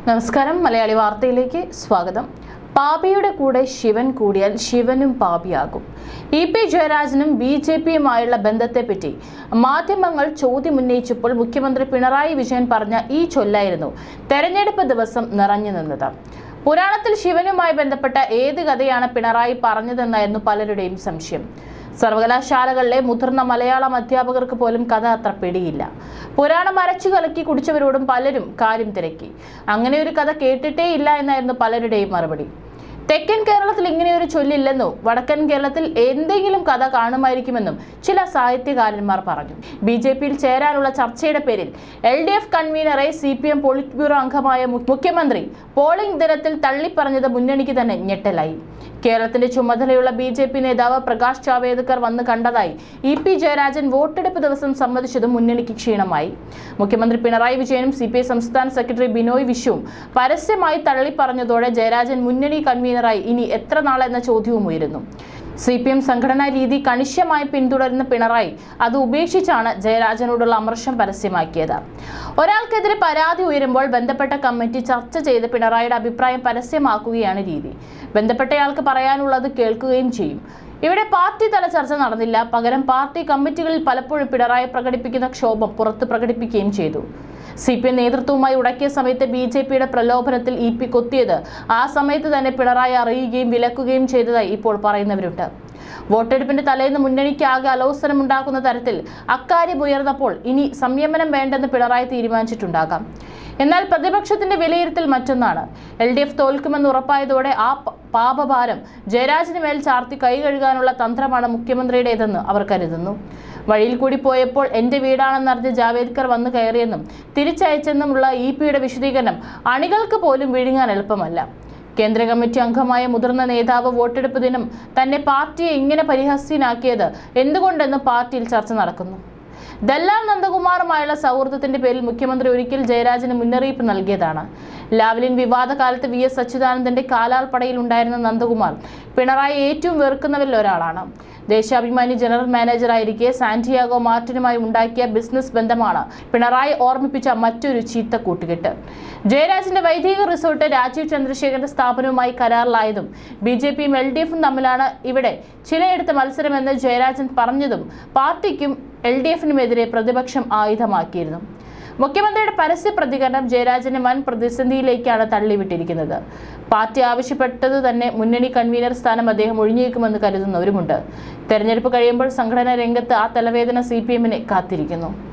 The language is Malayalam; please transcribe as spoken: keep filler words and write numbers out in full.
നമസ്കാരം മലയാളി വാർത്തയിലേക്ക് സ്വാഗതം. പാപിയുടെ കൂടെ ശിവൻ കൂടിയാൽ ശിവനും പാപിയാകും. ഇ പി ജയരാജനും ബി ജെ പിയുമായുള്ള ബന്ധത്തെപ്പറ്റി മാധ്യമങ്ങൾ ചോദ്യമുന്നയിച്ചപ്പോൾ മുഖ്യമന്ത്രി പിണറായി വിജയൻ പറഞ്ഞ ഈ ചൊല്ലായിരുന്നു തെരഞ്ഞെടുപ്പ് ദിവസം നിറഞ്ഞു നിന്നത്. പുരാണത്തിൽ ശിവനുമായി ബന്ധപ്പെട്ട ഏത് കഥയാണ് പിണറായി പറഞ്ഞതെന്നായിരുന്നു പലരുടെയും സംശയം. സർവകലാശാലകളിലെ മുതിർന്ന മലയാളം അധ്യാപകർക്ക് പോലും കഥ അത്ര പിടിയില്ല. പുരാണം അരച്ചു കലക്കി കുടിച്ചവരോടും പലരും കാര്യം തിരക്കി. അങ്ങനെ ഒരു കഥ കേട്ടിട്ടേ ഇല്ല എന്നായിരുന്നു പലരുടെയും മറുപടി. തെക്കൻ കേരളത്തിൽ ഇങ്ങനെയൊരു ചൊല്ലില്ലെന്നോ വടക്കൻ കേരളത്തിൽ എന്തെങ്കിലും കഥ കാണുമായിരിക്കുമെന്നും ചില സാഹിത്യകാരന്മാർ പറഞ്ഞു. ബി ജെ പിയിൽ ചേരാനുള്ള ചർച്ചയുടെ പേരിൽ എൽ ഡി എഫ് കൺവീനറെ C P M polit bureau അംഗമായ മുഖ്യമന്ത്രി പോളിംഗ് ദിനത്തിൽ തള്ളിപ്പറഞ്ഞത് മുന്നണിക്ക് തന്നെ ഞെട്ടലായി. കേരളത്തിന്റെ ചുമതലയുള്ള ബി ജെ പി നേതാവ് പ്രകാശ് ജാവേദ്കർ വന്ന് കണ്ടതായി ഇ പി ജയരാജൻ വോട്ടെടുപ്പ് ദിവസം സമ്മതിച്ചതും മുന്നണിക്ക് ക്ഷീണമായി. മുഖ്യമന്ത്രി പിണറായി വിജയനും സി പി ഐ സംസ്ഥാന സെക്രട്ടറി ബിനോയ് വിശ്വവും പരസ്യമായി തള്ളിപ്പറഞ്ഞതോടെ ജയരാജൻ മുന്നണി കൺവീനറായി ഇനി എത്ര നാളെന്ന ചോദ്യവും ഉയരുന്നു. സി പി എം സംഘടനാ രീതി കണിശമായി പിന്തുടരുന്ന പിണറായി അത് ഉപേക്ഷിച്ചാണ് ജയരാജനോടുള്ള അമർഷം പരസ്യമാക്കിയത്. ഒരാൾക്കെതിരെ പരാതി ഉയരുമ്പോൾ ബന്ധപ്പെട്ട കമ്മിറ്റി ചർച്ച ചെയ്ത് പിണറായിയുടെ അഭിപ്രായം പരസ്യമാക്കുകയാണ് രീതി. ബന്ധപ്പെട്ടയാൾക്ക് പറയാനുള്ളത് കേൾക്കുകയും ചെയ്യും. ഇവിടെ പാർട്ടി തല ചർച്ച നടന്നില്ല. പകരം പാർട്ടി കമ്മിറ്റികളിൽ പലപ്പോഴും പിണറായി പ്രകടിപ്പിക്കുന്ന ക്ഷോഭം പുറത്ത് പ്രകടിപ്പിക്കുകയും ചെയ്തു. സി പി എം നേതൃത്വവുമായി ഉടക്കിയ സമയത്ത് ബി ജെ പിയുടെ പ്രലോഭനത്തിൽ ഇ പി കൊത്തിയത് ആ സമയത്ത് തന്നെ പിണറായി അറിയുകയും വിലക്കുകയും ചെയ്തതായി ഇപ്പോൾ പറയുന്നവരുണ്ട്. വോട്ടെടുപ്പിന്റെ തലേന്ന് മുന്നണിക്ക് ആകെ അലോസരമുണ്ടാക്കുന്ന തരത്തിൽ അക്കാര്യം ഉയർന്നപ്പോൾ ഇനി സംയമനം വേണ്ടെന്ന് പിണറായി തീരുമാനിച്ചിട്ടുണ്ടാകാം. എന്നാൽ പ്രതിപക്ഷത്തിന്റെ വിലയിരുത്തൽ മറ്റൊന്നാണ്. എൽ ഡി എഫ് തോൽക്കുമെന്ന് ഉറപ്പായതോടെ ആ പാപഭാരം ജയരാജന് മേൽ ചാർത്തി കൈ കഴുകാനുള്ള തന്ത്രമാണ് മുഖ്യമന്ത്രിയുടേതെന്ന് അവർ കരുതുന്നു. വഴിയിൽ കൂടി പോയപ്പോൾ എന്റെ വീടാണെന്നറിഞ്ഞ് ജാവേദ്കർ വന്നു കയറിയെന്നും തിരിച്ചയച്ചെന്നുമുള്ള ഇ പിയുടെ വിശദീകരണം അണികൾക്ക് പോലും വിഴുങ്ങാൻ എളുപ്പമല്ല. കേന്ദ്ര കമ്മിറ്റി അംഗമായ മുതിർന്ന നേതാവ് വോട്ടെടുപ്പ് ദിനം തന്നെ പാർട്ടിയെ ഇങ്ങനെ പരിഹസ്യനാക്കിയത് എന്തുകൊണ്ടെന്ന് പാർട്ടിയിൽ ചർച്ച നടക്കുന്നു. ദല്ലാൽ നന്ദകുമാറുമായുള്ള സൗഹൃദത്തിന്റെ പേരിൽ മുഖ്യമന്ത്രി ഒരിക്കൽ ജയരാജന് മുന്നറിയിപ്പ് നൽകിയതാണ്. ലാവ്ലിൻ വിവാദ കാലത്ത് വി എസ് അച്യുതാനന്ദന്റെ കാലാൾപ്പടയിൽ ഉണ്ടായിരുന്ന നന്ദകുമാർ പിണറായി ഏറ്റവും വെറുക്കുന്നവരിൽ ഒരാളാണ്. ദേശാഭിമാനി ജനറൽ മാനേജറായിരിക്കെ സാന്റിയാഗോ മാർട്ടിനുമായി ഉണ്ടാക്കിയ ബിസിനസ് ബന്ധമാണ് പിണറായി ഓർമ്മിപ്പിച്ച മറ്റൊരു ചീത്ത കൂട്ടുകെട്ട്. ജയരാജന്റെ വൈദിക റിസോർട്ട് രാജീവ് ചന്ദ്രശേഖരന്റെ സ്ഥാപനവുമായി കരാറിലായതും ബി ജെ പിയും എൽ ഡി എഫും തമ്മിലാണ് ഇവിടെ ചിലയിടത്ത് മത്സരമെന്ന് ജയരാജൻ പറഞ്ഞതും പാർട്ടിക്കും എൽ ഡി എഫിനുമെതിരെ പ്രതിപക്ഷം ആയുധമാക്കിയിരുന്നു. മുഖ്യമന്ത്രിയുടെ പരസ്യ പ്രതികരണം ജയരാജനെ വൻ പ്രതിസന്ധിയിലേക്കാണ് തള്ളിവിട്ടിരിക്കുന്നത്. പാർട്ടി ആവശ്യപ്പെട്ടത് തന്നെ മുന്നണി കൺവീനർ സ്ഥാനം അദ്ദേഹം ഒഴിഞ്ഞേക്കുമെന്ന് കരുതുന്നവരുമുണ്ട്. തെരഞ്ഞെടുപ്പ് കഴിയുമ്പോൾ സംഘടനാ രംഗത്ത് ആ തലവേദന സി പി എമ്മിനെ കാത്തിരിക്കുന്നു.